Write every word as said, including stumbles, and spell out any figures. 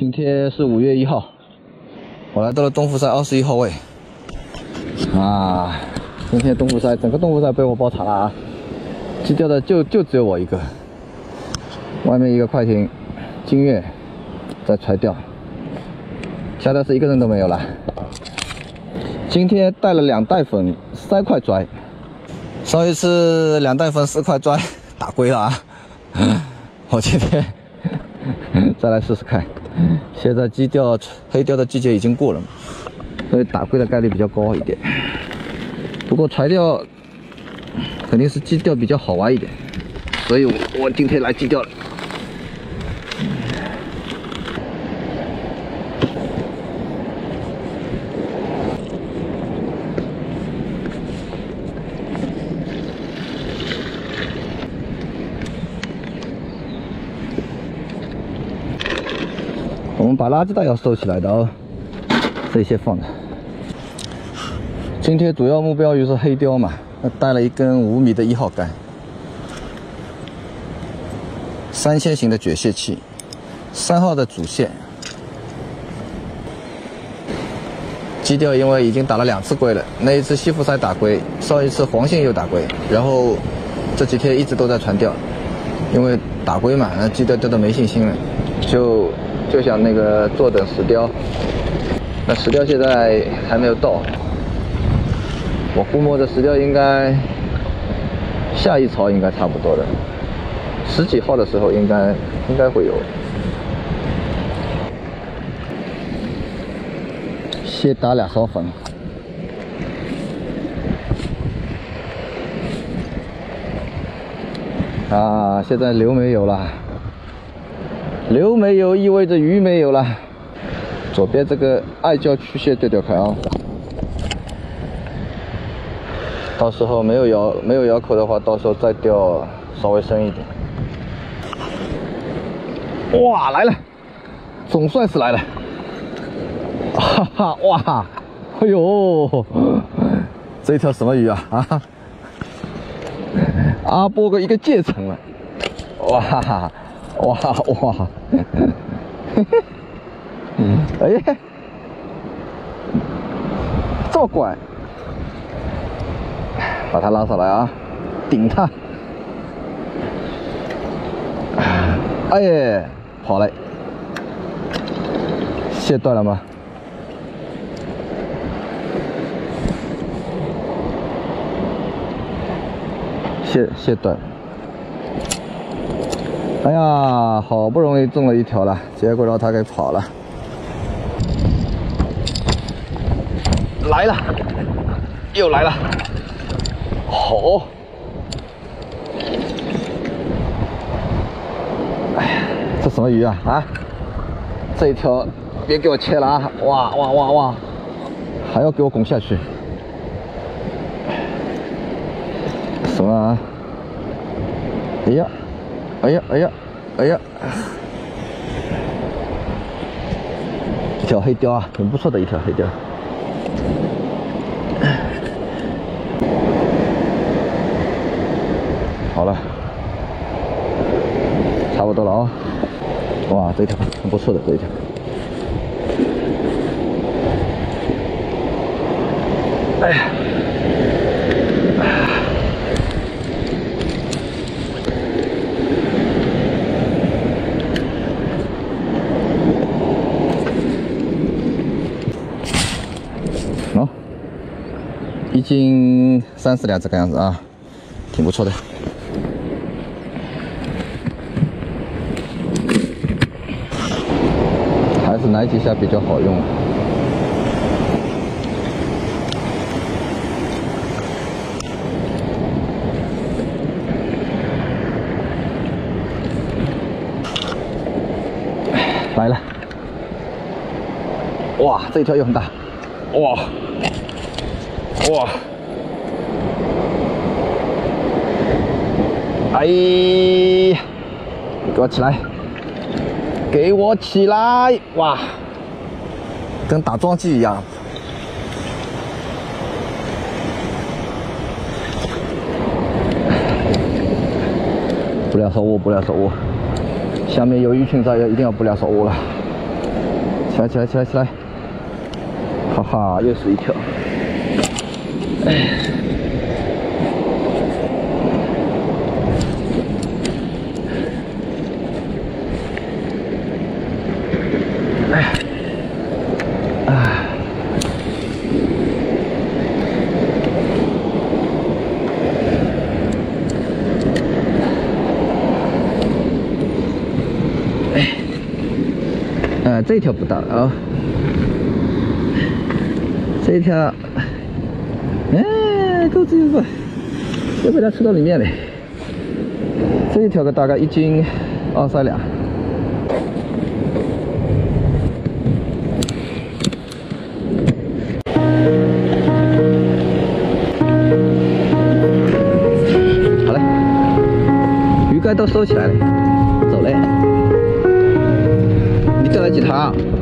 今天是五月一号，我来到了东湖赛二十一号位。啊，今天东湖赛整个东湖赛被我包场了啊！击钓的就就只有我一个，外面一个快艇金月在垂钓，下钓是一个人都没有了。今天带了两袋粉，三块拽。上一次两袋粉四块拽打龟了啊！我今天再来试试看。现在鸡钓黑钓的季节已经过了，所以打龟的概率比较高一点。不过垂钓肯定是鸡钓比较好玩一点，所以我我今天来鸡钓了。我们把垃圾袋要收起来的哦，这些放着。今天主要目标鱼是黑鲷嘛，那带了一根五米的一号杆，三线型的卷蟹器，三号的主线。基钓因为已经打了两次龟了，那一次西湖赛打龟，上一次黄线又打龟，然后这几天一直都在传钓，因为打龟嘛，那基钓钓的没信心了，就。就想那个坐等石雕，那石雕现在还没有到，我估摸着石雕应该下一槽应该差不多的，十几号的时候应该应该会有。先打两勺粉。啊，现在流没有了。流没有意味着鱼没有了。左边这个爱礁曲线钓钓看啊，到时候没有咬没有咬口的话，到时候再钓稍微深一点。哇，来了，总算是来了！哈哈，哇，哎呦，这一条什么鱼啊？啊，阿波哥一个戒成了，哇哈哈！哇哇，哎呀，这么乖，把它拉上来啊，顶它，哎呀，好嘞，线断了吗？线线断了。哎呀，好不容易中了一条了，结果让它给跑了。来了，又来了，好！哎呀，这什么鱼啊？啊，这一条别给我切了啊！哇哇哇哇，还要给我拱下去？什么啊？哎呀！哎呀哎呀哎呀！一条黑鲷啊，很不错的一条黑鲷。好了，差不多了啊！哇，这条很不错的这一条。哎呀！一斤三四两这个样子啊，挺不错的。还是哪几下比较好用？来了！哇，这一条又很大！哇！哇！哎呀，给我起来！给我起来！哇，跟打桩机一样。不要手握，不要手握，下面有鱼群在，一定要不要手握了。 起来起来起来起来！哈哈，又是一条。哎。哎。啊。哎。啊，这条不大了啊。这一条，哎，钩子又不，又被它吃到里面了。这一条个大概一斤二三两。好嘞，鱼竿都收起来了，走嘞。你钓了几条啊？